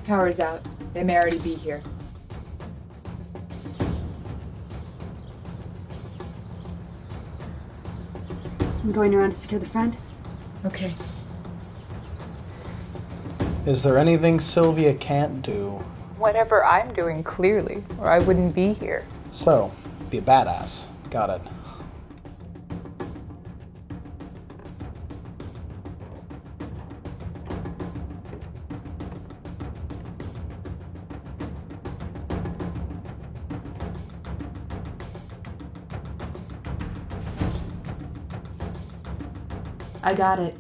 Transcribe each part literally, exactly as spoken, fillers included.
Power's out. They may already be here. I'm going around to secure the front. Okay. Is there anything Sylvia can't do? Whatever I'm doing, clearly, or I wouldn't be here. So, be a badass. Got it. I got it.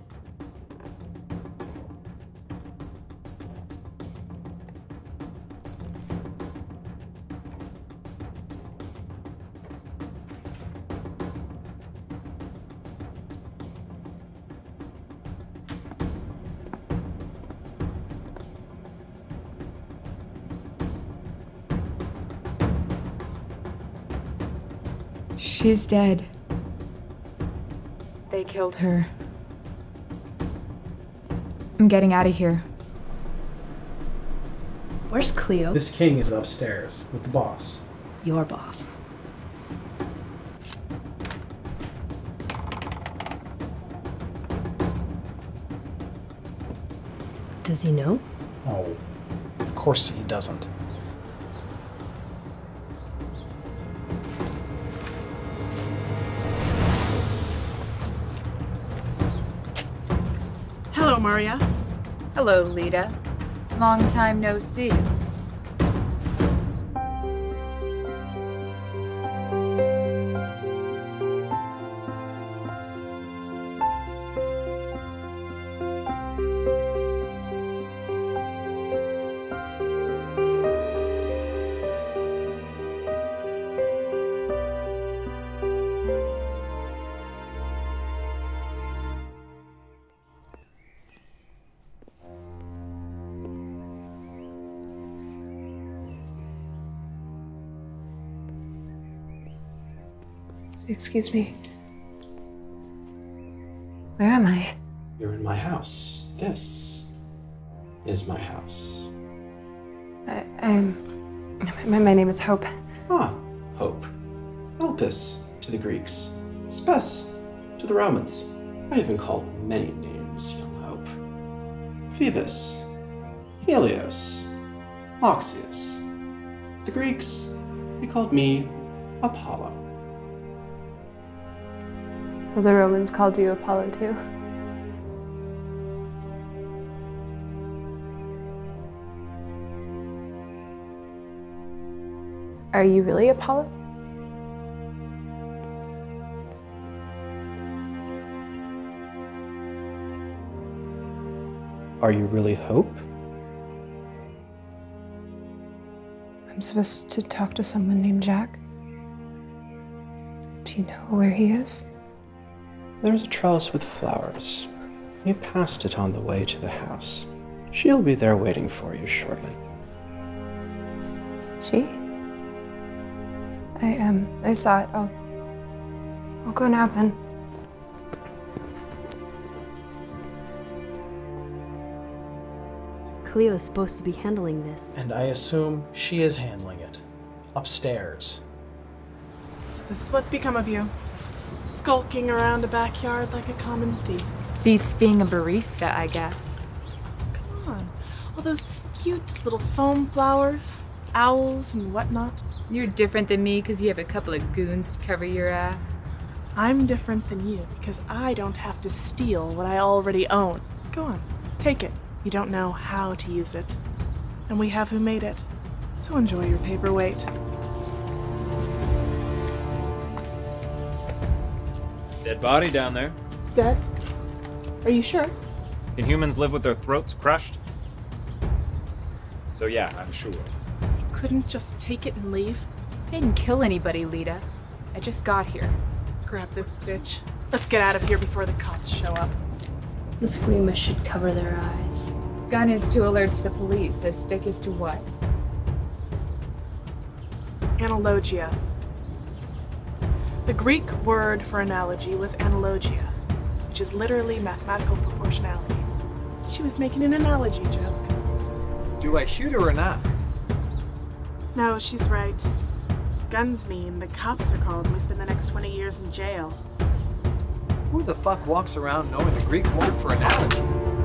She's dead. They killed her. I'm getting out of here. Where's Cleo? This king is upstairs with the boss. Your boss. Does he know? Oh, of course he doesn't. Hello, Mahria. Hello, Lita. Long time no see. Excuse me. Where am I? You're in my house. This is my house. I, I'm... My, my name is Hope. Ah, Hope. Elpis to the Greeks. Spes to the Romans. I have been called many names, young Hope. Phoebus. Helios. Oxyus. The Greeks, they called me Apollo. So the Romans called you Apollo too? Are you really Apollo? Are you really Hope? I'm supposed to talk to someone named Jack. Do you know where he is? There's a trellis with flowers. You passed it on the way to the house. She'll be there waiting for you shortly. She? I, um, I saw it. I'll... I'll go now then. Cleo's supposed to be handling this. And I assume she is handling it. Upstairs. So this is what's become of you. Skulking around a backyard like a common thief. Beats being a barista, I guess. Come on. All those cute little foam flowers, owls and whatnot. You're different than me because you have a couple of goons to cover your ass. I'm different than you because I don't have to steal what I already own. Go on, take it. You don't know how to use it. And we have who made it. So enjoy your paperweight. Dead body down there. Dead? Are you sure? Can humans live with their throats crushed? So yeah, I'm sure. You couldn't just take it and leave? I didn't kill anybody, Lita. I just got here. Grab this bitch. Let's get out of here before the cops show up. The squeamish should cover their eyes. Gun is to alerts the police. A stick is to what? Analogia. The Greek word for analogy was analogia, which is literally mathematical proportionality. She was making an analogy joke. Do I shoot her or not? No, she's right. Guns mean the cops are called and we spend the next twenty years in jail. Who the fuck walks around knowing the Greek word for analogy?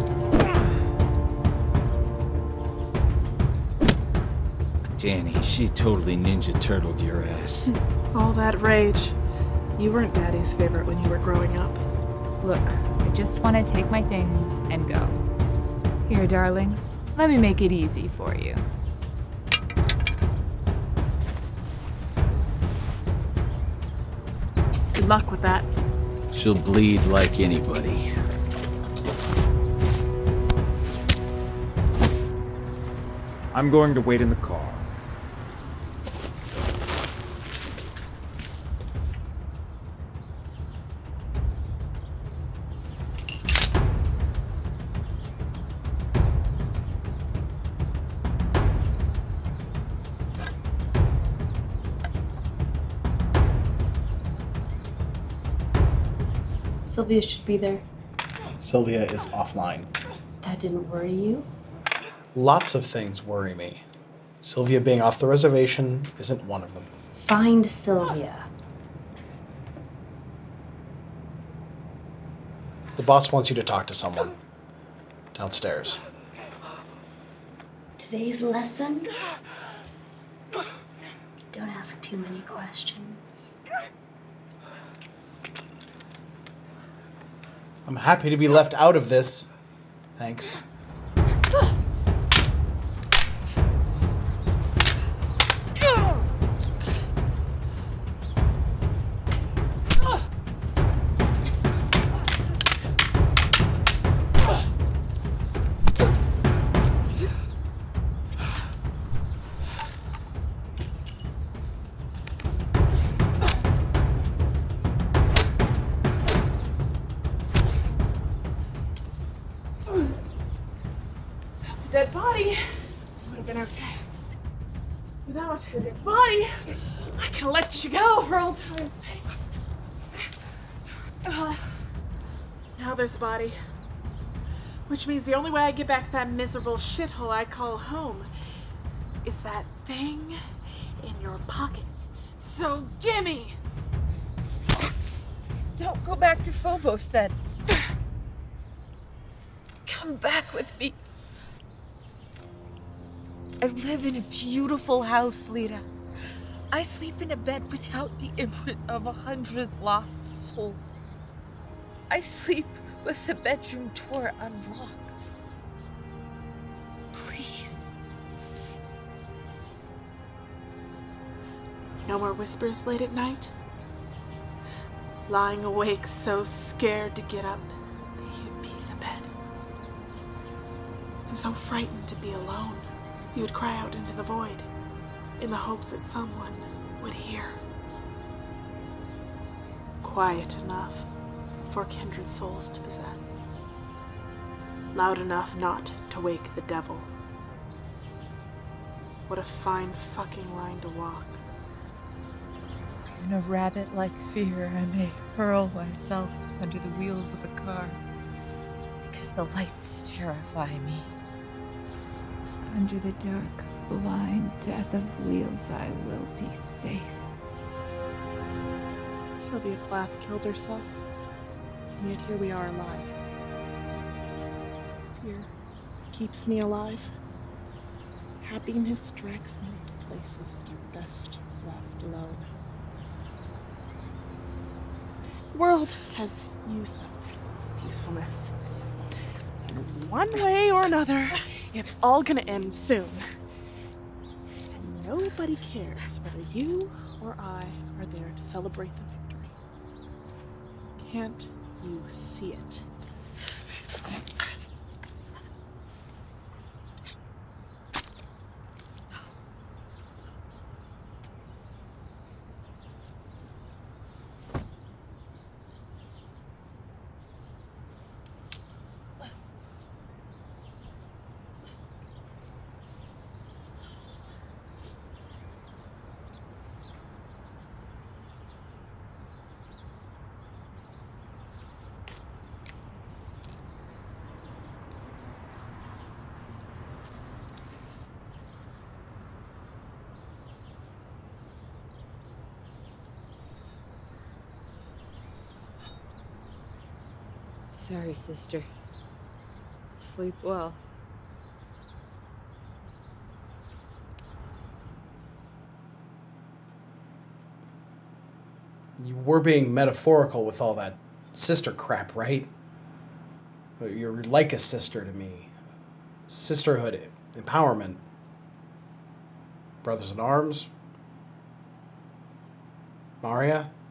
Danny, she totally Ninja Turtled your ass. All that rage. You weren't Daddy's favorite when you were growing up. Look, I just want to take my things and go. Here, darlings, let me make it easy for you. Good luck with that. She'll bleed like anybody. I'm going to wait in the car. Sylvia should be there. Sylvia is offline. That didn't worry you? Lots of things worry me. Sylvia being off the reservation isn't one of them. Find Sylvia. The boss wants you to talk to someone. Downstairs. Today's lesson? Don't ask too many questions. I'm happy to be left out of this. Thanks. Dead body would have been okay. Without a dead body, I can let you go for old time's sake. Uh, now there's a body. Which means the only way I get back that miserable shithole I call home is that thing in your pocket. So gimme! Don't go back to Phobos then. Come back with me. I live in a beautiful house, Lita. I sleep in a bed without the imprint of a hundred lost souls. I sleep with the bedroom door unlocked. Please. No more whispers late at night? Lying awake so scared to get up that you'd pee the bed. And so frightened to be alone. You would cry out into the void, in the hopes that someone would hear. Quiet enough for kindred souls to possess. Loud enough not to wake the devil. What a fine fucking line to walk. In a rabbit-like fear, I may hurl myself under the wheels of a car, because the lights terrify me. Under the dark, blind death of wheels, I will be safe. Sylvia Plath killed herself, and yet here we are alive. Fear keeps me alive. Happiness drags me to places that are best left alone. The world has used up its usefulness. In one way or another, it's all gonna end soon. And nobody cares whether you or I are there to celebrate the victory. Can't you see it? Sorry, sister. Sleep well. You were being metaphorical with all that sister crap, right? You're like a sister to me. Sisterhood, empowerment. Brothers in arms. Mahria?